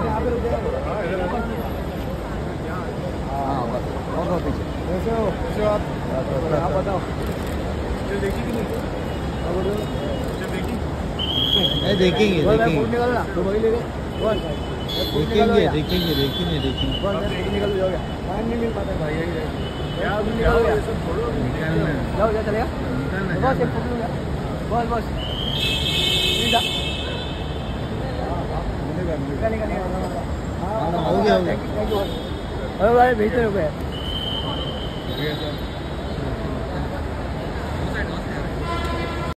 हाँ बस और पीछे कैसे हो आप बताओ देखी कि नहीं देखेंगे निकलना तो वही लेके देखेंगे निकल जाओगे टाइम नहीं मिल पाता भाई जाओ चलेगा बस एक फोटो बस हो गया भाई भेजते हो गए